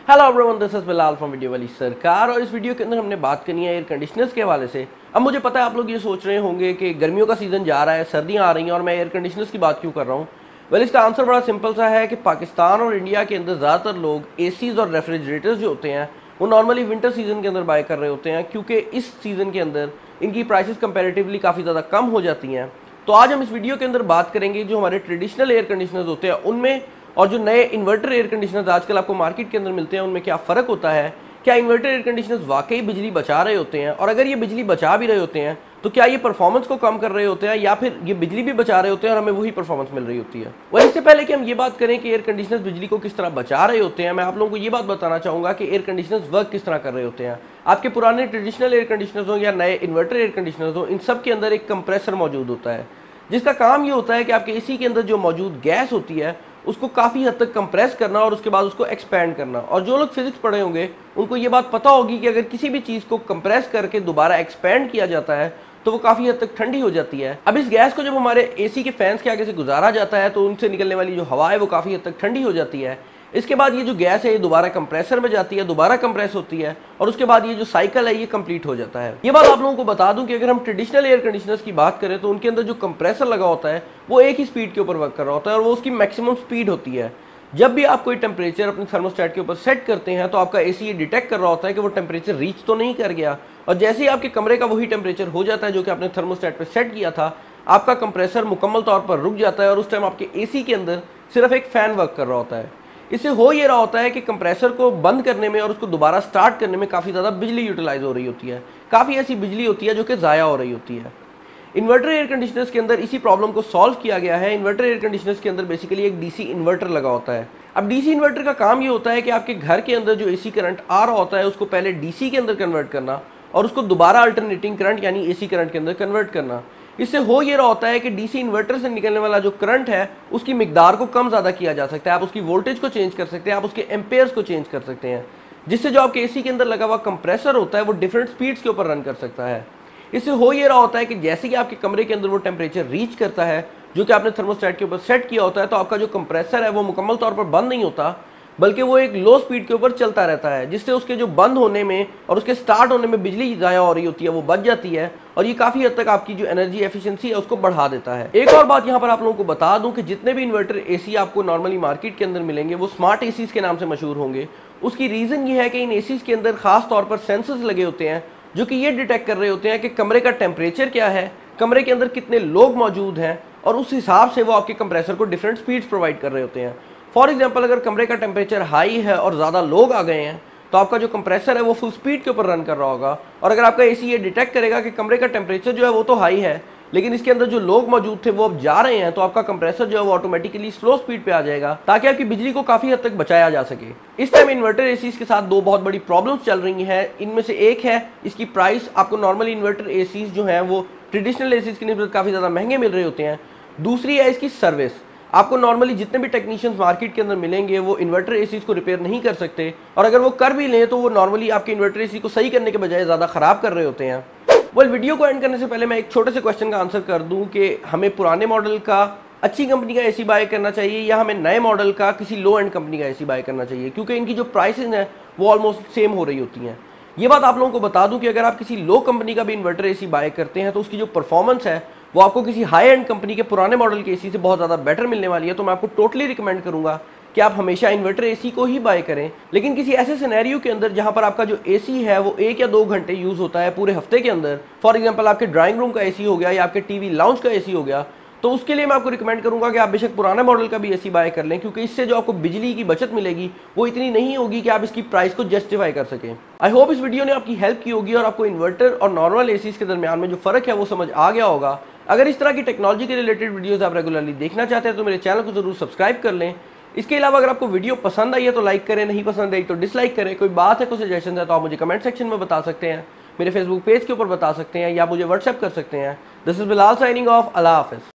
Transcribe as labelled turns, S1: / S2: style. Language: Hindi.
S1: Hello everyone, this is Bilal from video वाली सरकार। और इस वीडियो के अंदर हमने बात करनी है एयर कंडीशनर्स के हवाले से। अब मुझे पता है आप लोग ये सोच रहे होंगे कि गर्मियों का सीज़न जा रहा है, सर्दियां आ रही हैं और मैं एयर कंडीशनर्स की बात क्यों कर रहा हूँ। वेल, इसका आंसर बड़ा सिंपल सा है कि पाकिस्तान और इंडिया के अंदर ज़्यादातर लोग एसीज और रेफ्रिजरेटर्स जो होते हैं वो नॉर्मली विंटर सीजन के अंदर बाय कर रहे होते हैं, क्योंकि इस सीज़न के अंदर इनकी प्राइसेस कंपैरेटिवली काफ़ी ज़्यादा कम हो जाती हैं। तो आज हम इस वीडियो के अंदर बात करेंगे जो हमारे ट्रेडिशनल एयर कंडीशनर्स होते हैं उनमें और जो नए इन्वर्टर एयर कंडीशनर्स आजकल आपको मार्केट के अंदर मिलते हैं उनमें क्या फ़र्क होता है। क्या इन्वर्टर एयर कंडीशनर्स वाकई बिजली बचा रहे होते हैं, और अगर ये बिजली बचा भी रहे होते हैं तो क्या ये परफॉर्मेंस को कम कर रहे होते हैं, या फिर ये बिजली भी बचा रहे होते हैं और हमें वही परफॉर्मेंस मिल रही होती है। वही इससे पहले कि हम ये बात करें कि एयर कंडीशनर्स बिजली को किस तरह बचा रहे होते हैं, मैं आप लोगों को ये बात बताना चाहूँगा कि एयर कंडीशनर्स वर्क किस तरह कर रहे होते हैं। आपके पुराने ट्रेडिशनल एयर कंडीशनर्स हो या नए इन्वर्टर एयर कंडीशनर्स हो, इन सब के अंदर एक कंप्रेसर मौजूद होता है जिसका काम ये होता है कि आपके एसी के अंदर जो मौजूद गैस होती है उसको काफ़ी हद तक कंप्रेस करना और उसके बाद उसको एक्सपैंड करना। और जो लोग फिजिक्स पढ़े होंगे उनको ये बात पता होगी कि अगर किसी भी चीज़ को कंप्रेस करके दोबारा एक्सपैंड किया जाता है तो वो काफ़ी हद तक ठंडी हो जाती है। अब इस गैस को जब हमारे एसी के फैंस के आगे से गुजारा जाता है तो उनसे निकलने वाली जो हवा है वो काफ़ी हद तक ठंडी हो जाती है। इसके बाद ये जो गैस है ये दोबारा कंप्रेसर में जाती है, दोबारा कंप्रेस होती है और उसके बाद ये जो साइकिल है ये कंप्लीट हो जाता है। ये बात आप लोगों को बता दूं कि अगर हम ट्रेडिशनल एयर कंडीशनर्स की बात करें तो उनके अंदर जो कंप्रेसर लगा होता है वो एक ही स्पीड के ऊपर वर्क कर रहा होता है और वो उसकी मैक्सिमम स्पीड होती है। जब भी आप कोई टेम्परेचर अपने थर्मोस्टेट के ऊपर सेट करते हैं तो आपका एसी ये डिटेक्ट कर रहा होता है कि वो टेम्परेचर रीच तो नहीं कर गया, और जैसे ही आपके कमरे का वही टेम्परेचर हो जाता है जो कि आपने थर्मोस्टेट पे सेट किया था, आपका कंप्रेसर मुकम्मल तौर पर रुक जाता है और उस टाइम आपके एसी के अंदर सिर्फ एक फ़ैन वर्क कर रहा होता है। इससे हो ये रहा होता है कि कंप्रेसर को बंद करने में और उसको दोबारा स्टार्ट करने में काफ़ी ज़्यादा बिजली यूटिलाइज हो रही होती है, काफ़ी ऐसी बिजली होती है जो कि ज़ाया हो रही होती है। इन्वर्टर एयर कंडीशनर्स के अंदर इसी प्रॉब्लम को सॉल्व किया गया है। इन्वर्टर एयर कंडीशनर्स के अंदर बेसिकली एक डीसी इन्वर्टर लगा होता है। अब डीसी इन्वर्टर का काम ये होता है कि आपके घर के अंदर जो एसी करंट आ रहा होता है उसको पहले डीसी के अंदर कन्वर्ट करना और उसको दोबारा अल्टरनेटिंग करंट यानी एसी करंट के अंदर कन्वर्ट करना। इससे हो ये रहा होता है कि डीसी इन्वर्टर से निकलने वाला जो करंट है उसकी मिकदार को कम ज़्यादा किया जा सकता है। आप उसकी वोल्टेज को चेंज कर सकते हैं, आप उसके एम्पेयर्स को चेंज कर सकते हैं, जिससे जो आपके एसी के अंदर लगा हुआ कंप्रेसर होता है वो डिफरेंट स्पीड्स के ऊपर रन कर सकता है। इससे हो ये रहा होता है कि जैसे कि आपके कमरे के अंदर वो टेम्परेचर रीच करता है जो कि आपने थर्मोस्टेट के ऊपर सेट किया होता है, तो आपका जो कंप्रेसर है वो मुकम्मल तौर पर बंद नहीं होता बल्कि वो एक लो स्पीड के ऊपर चलता रहता है, जिससे उसके जो बंद होने में और उसके स्टार्ट होने में बिजली ज़ाया हो रही होती है वो बच जाती है, और ये काफ़ी हद तक आपकी जो एनर्जी एफिशिएंसी है उसको बढ़ा देता है। एक और बात यहाँ पर आप लोगों को बता दूं कि जितने भी इन्वर्टर एसी आपको नॉर्मली मार्केट के अंदर मिलेंगे वो स्मार्ट एसीज के नाम से मशहूर होंगे। उसकी रीज़न ये है कि इन एसीज के अंदर खास तौर पर सेंसर्स लगे होते हैं जो कि ये डिटेक्ट कर रहे होते हैं कि कमरे का टेम्परेचर क्या है, कमरे के अंदर कितने लोग मौजूद हैं, और उस हिसाब से वो आपके कंप्रेसर को डिफरेंट स्पीड्स प्रोवाइड कर रहे होते हैं। फॉर एग्जांपल, अगर कमरे का टेम्परेचर हाई है और ज़्यादा लोग आ गए हैं तो आपका जो कंप्रेसर है वो फुल स्पीड के ऊपर रन कर रहा होगा, और अगर आपका एसी ये डिटेक्ट करेगा कि कमरे का टेम्परेचर जो है वो तो हाई है लेकिन इसके अंदर जो लोग मौजूद थे वो अब जा रहे हैं, तो आपका कंप्रेसर जो है वो ऑटोमेटिकली स्लो स्पीड पे आ जाएगा ताकि आपकी बिजली को काफ़ी हद तक बचाया जा सके। इस टाइम इन्वर्टर एसीज के साथ दो बहुत बड़ी प्रॉब्लम्स चल रही हैं। इनमें से एक है इसकी प्राइस, आपको नॉर्मली इन्वर्टर एसीज जो हैं वो ट्रेडिशनल एसीज की निस्बत काफ़ी ज़्यादा महंगे मिल रहे होते हैं। दूसरी है इसकी सर्विस। आपको नॉर्मली जितने भी टेक्नीशियंस मार्केट के अंदर मिलेंगे वो इन्वर्टर एसीज को रिपेयर नहीं कर सकते, और अगर वो कर भी लें तो वो नॉर्मली आपके इन्वर्टर एसी को सही करने के बजाय ज़्यादा ख़राब कर रहे होते हैं। वीडियो को एंड करने से पहले मैं एक छोटे से क्वेश्चन का आंसर कर दूं कि हमें पुराने मॉडल का अच्छी कंपनी का एसी बाय करना चाहिए या हमें नए मॉडल का किसी लो एंड कंपनी का एसी बाय करना चाहिए, क्योंकि इनकी जो प्राइसेस हैं वो ऑलमोस्ट सेम हो रही होती हैं। ये बात आप लोगों को बता दूं कि अगर आप किसी लो कंपनी का भी इन्वर्टर एसी बाय करते हैं तो उसकी जो परफॉर्मेंस है वो आपको किसी हाई एंड कंपनी के पुराने मॉडल के एसी से बहुत ज़्यादा बेटर मिलने वाली है। तो मैं आपको टोटली रिकमेंड करूँगा कि आप हमेशा इन्वर्टर एसी को ही बाय करें, लेकिन किसी ऐसे सिनेरियो के अंदर जहां पर आपका जो एसी है वो 1 या 2 घंटे यूज़ होता है पूरे हफ्ते के अंदर। फॉर एग्जांपल, आपके ड्राइंग रूम का एसी हो गया या आपके टीवी लाउंज का एसी हो गया, तो उसके लिए मैं आपको रिकमेंड करूंगा कि आप बेशक पुराने मॉडल का भी एसी बाय कर लें, क्योंकि इससे जो आपको बिजली की बचत मिलेगी वो इतनी नहीं होगी कि आप इसकी प्राइस को जस्टिफाई कर सकें। आई होप इस वीडियो ने आपकी हेल्प की होगी और आपको इन्वर्टर और नॉर्मल एसीज के दरमियान में जो फ़र्क है वो समझ आ गया होगा। अगर इस तरह की टेक्नोलॉजी के रिलेटेड वीडियोज़ आप रेगुलरली देखना चाहते हैं तो मेरे चैनल को ज़रूर सब्सक्राइब कर लें। इसके अलावा अगर आपको वीडियो पसंद आई है तो लाइक करें, नहीं पसंद आई तो डिसलाइक करें। कोई बात है, कोई सजेशन है तो आप मुझे कमेंट सेक्शन में बता सकते हैं, मेरे फेसबुक पेज के ऊपर बता सकते हैं या मुझे व्हाट्सएप कर सकते हैं। This is Bilal signing off. अल्लाह हाफिज़।